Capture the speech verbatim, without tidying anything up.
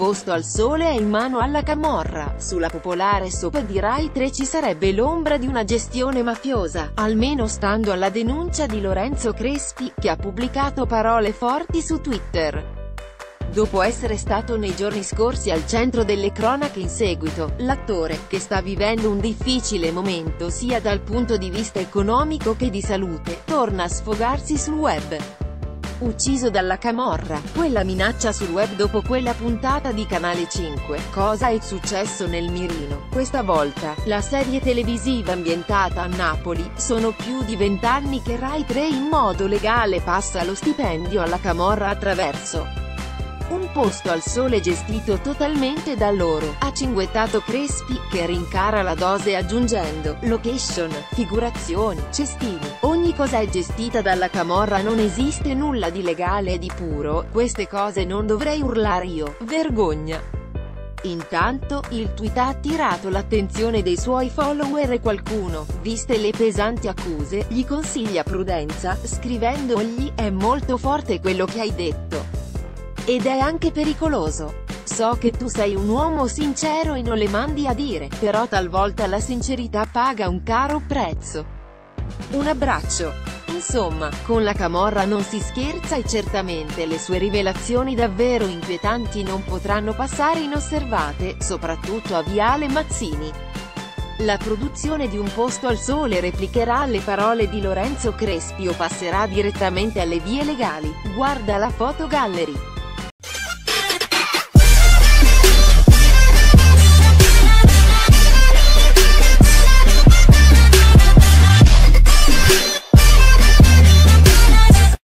posto al sole è in mano alla camorra. Sulla popolare soap di Rai tre ci sarebbe l'ombra di una gestione mafiosa, almeno stando alla denuncia di Lorenzo Crespi, che ha pubblicato parole forti su Twitter. Dopo essere stato nei giorni scorsi al centro delle cronache in seguito, l'attore, che sta vivendo un difficile momento sia dal punto di vista economico che di salute, torna a sfogarsi sul web. Ucciso dalla camorra, quella minaccia sul web dopo quella puntata di Canale cinque, cosa è successo nel mirino? Questa volta, la serie televisiva ambientata a Napoli, sono più di vent'anni che Rai tre in modo legale passa lo stipendio alla camorra attraverso un posto al sole gestito totalmente da loro, ha cinguettato Crespi, che rincara la dose aggiungendo: location, figurazioni, cestini, ogni cosa è gestita dalla camorra, non esiste nulla di legale e di puro, queste cose non dovrei urlare io, vergogna. Intanto, il tweet ha attirato l'attenzione dei suoi follower e qualcuno, viste le pesanti accuse, gli consiglia prudenza, scrivendogli: è molto forte quello che hai detto. Ed è anche pericoloso. So che tu sei un uomo sincero e non le mandi a dire, però talvolta la sincerità paga un caro prezzo. Un abbraccio. Insomma, con la camorra non si scherza e certamente le sue rivelazioni davvero inquietanti non potranno passare inosservate, soprattutto a Viale Mazzini. La produzione di Un posto al sole replicherà le parole di Lorenzo Crespi o passerà direttamente alle vie legali? Guarda la foto gallery.